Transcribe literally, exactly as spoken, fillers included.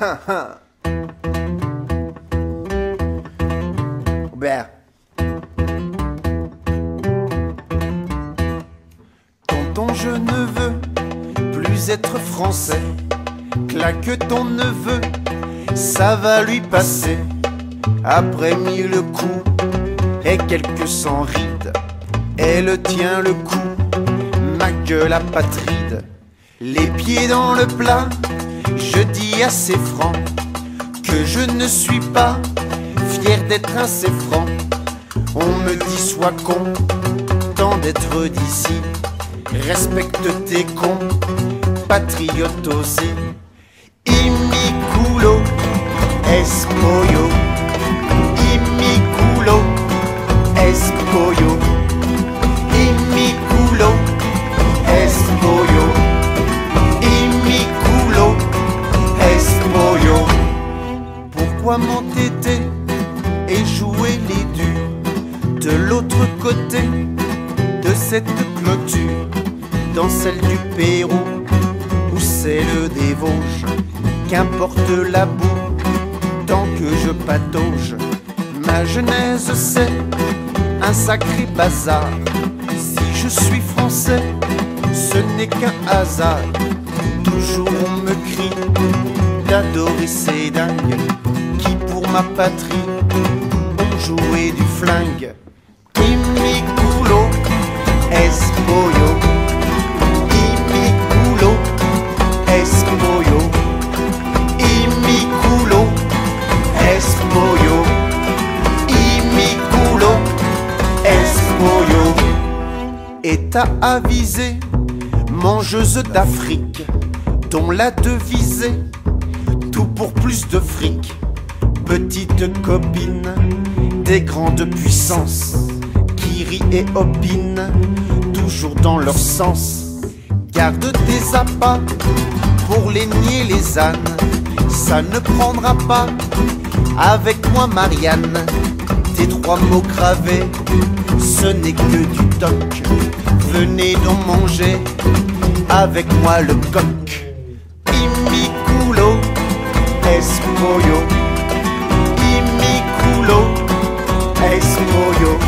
Robert. Tonton, je ne veux plus être français. Claque ton neveu, ça va lui passer. Après mille coups et quelques cent rides, elle tient le coup, ma gueule apatride. Les pieds dans le plat, je dis assez franc que je ne suis pas fier d'être assez franc. On me dit sois content d'être d'ici, respecte tes cons, patriote aussi. Immiculo, espollo, immiculo, espollo, immiculo, espollo, immiculo, espollo. Pourquoi m'entêter et jouer les durs de l'autre côté de cette clôture, dans celle du Pérou ou celle des Vosges, qu'importe la boue, tant que je patauge. Ma genèse c'est un sacré bazar. Si je suis français, ce n'est qu'un hasard. Toujours on me crie d'adorer ces dingues qui pour ma patrie ont joué du flingue. Immiculo, espollo, immiculo, espollo, immiculo, espollo, immiculo, espollo. État avisé, mangeuse d'Afrique, dont la devise est tout pour plus de fric. Petite copine des grandes puissances qui rient et opinent toujours dans leur sens. Garde tes appâts pour les nier les ânes, ça ne prendra pas avec moi Marianne. Tes trois mots gravés, ce n'est que du toc. Venez donc manger avec moi le coq. Immiculo, espollo, immiculo, espollo,